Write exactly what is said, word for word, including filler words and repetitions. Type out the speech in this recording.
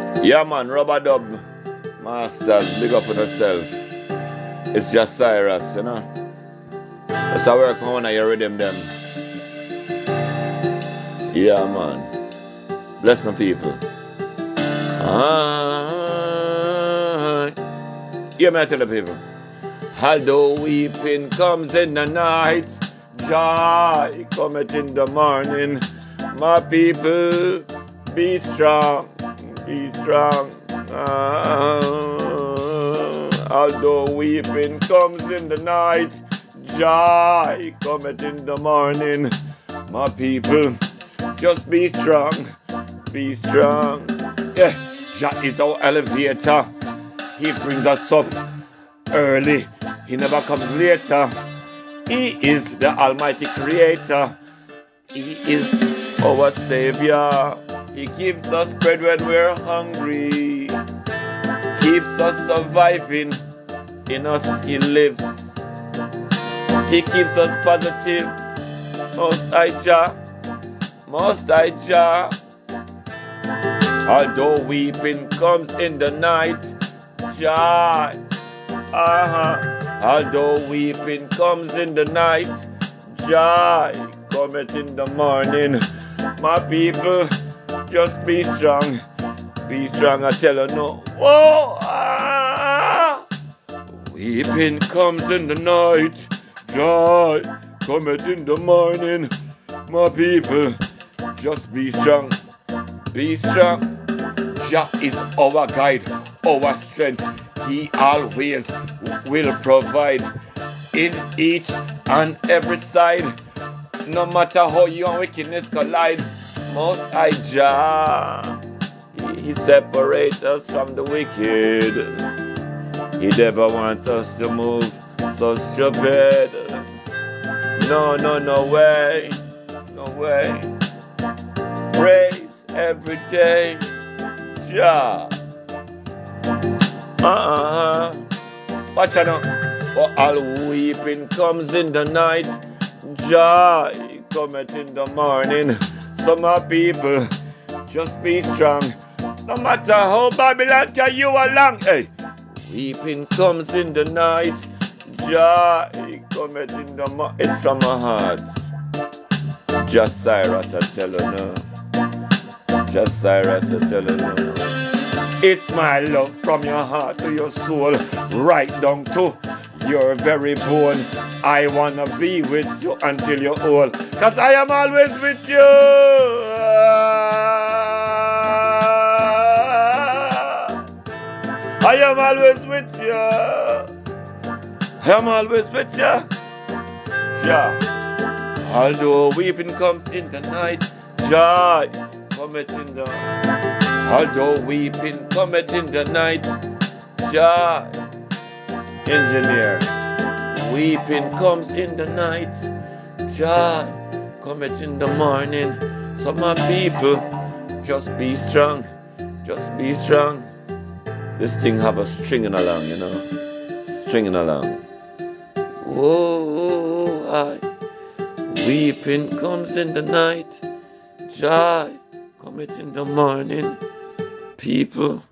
Yeah, man, Rubber Dub Masters, big up on yourself. It's just Cyrus, you know. That's how work on your rhythm, them. Yeah, man. Bless my people. Ah, yeah, man, I tell the people. Although weeping comes in the night, joy cometh in the morning. My people, be strong, be strong. Ah, although weeping comes in the night, joy cometh in the morning. My people, just be strong, be strong. Yeah, Jah is our elevator. He brings us up early. He never comes later. He is the Almighty Creator. He is our Savior. He gives us bread when we're hungry. Keeps us surviving. In us He lives. He keeps us positive. Most High Jah, Most High Jah. Although weeping comes in the night, joy. Uh-huh. Although weeping comes in the night, joy cometh in the morning. My people, just be strong. Be strong, I tell you no. Whoa! Ah! Weeping comes in the night, joy cometh in the morning. My people, just be strong. Be strong. Jah is our guide, our strength. He always will provide in each and every side. No matter how you and wickedness collide, Most High Jah, He, he separates us from the wicked. He never wants us to move so stupid. No, no, no way, no way. Praise every day, Jah. Uh-uh. Watch out now. For all weeping comes in the night, joy cometh in the morning. So my people, just be strong. No matter how Babylon carry you along. Hey, weeping comes in the night, joy cometh in the morning. It's from my heart. Just Cyrus, I tell you now. Just Cyrus, I tell you now. It's my love from your heart to your soul, right down to your very bone. I wanna be with you until you're old, cause I am always with you. I am always with you. I am always with you. Yeah. Although weeping comes in the night, joy cometh in the Although weeping cometh in the night, joy. Engineer. Weeping comes in the night, joy cometh in the morning. So my people, just be strong. Just be strong. This thing have a stringing along, you know. Stringing along. Whoa, I. Weeping comes in the night, joy cometh in the morning. People,